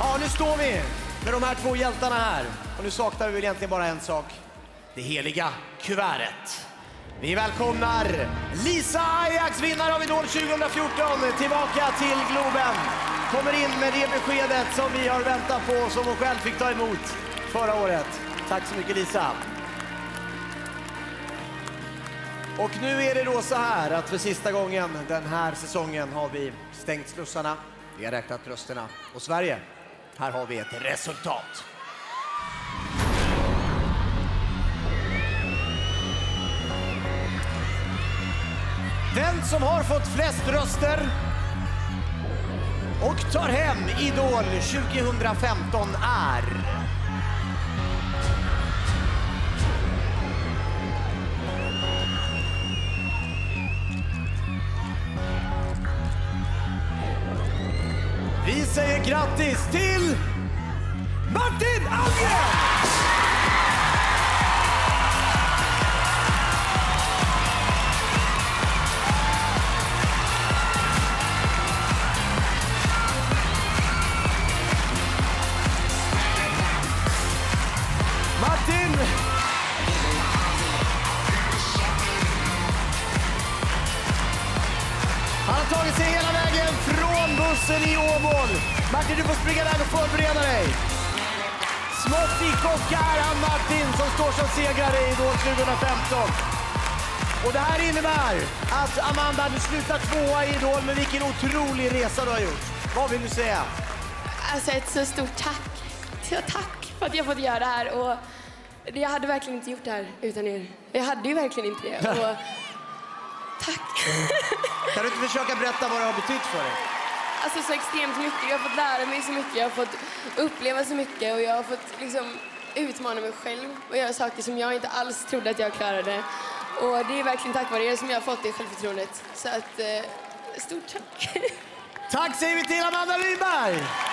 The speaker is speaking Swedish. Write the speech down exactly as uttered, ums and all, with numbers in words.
Ja, nu står vi med de här två hjältarna här. Och nu saknar vi väl egentligen bara en sak. Det heliga kuvertet. Vi välkomnar Lisa Ajax, vinnare av Idol tjugohundrafjorton, tillbaka till Globen. Kommer in med det beskedet som vi har väntat på, som hon själv fick ta emot förra året. Tack så mycket, Lisa. Och nu är det då så här att för sista gången den här säsongen har vi stängt slussarna. Vi har räknat rösterna. Och Sverige, här har vi ett resultat. Den som har fått flest röster och tar hem Idol tjugohundrafemton är... Vi säger grattis till Martin Almgren! Martin! Han har tagit sig hela vägen från bussen i Åmål. Martin, du får springa där och förbereda dig. Smått i kock är han, Martin, som står som segrare i Idol tjugohundrafemton. Och det här innebär att Amanda, du slutar tvåa i Idol, men vilken otrolig resa du har gjort. Vad vill du säga? Alltså ett så stort tack. Tack för att jag fått göra det här. Och jag hade verkligen inte gjort det här utan er. Jag hade ju verkligen inte det. Och tack. Kan du inte försöka berätta vad det har betytt för dig? Alltså så extremt mycket. Jag har fått lära mig så mycket. Jag har fått uppleva så mycket. Och jag har fått liksom utmana mig själv. Och göra saker som jag inte alls trodde att jag klarade. Och det är verkligen tack vare er som jag har fått det självförtroendet. Så att, eh, stort tack. Tack säger vi till Amanda Rydberg!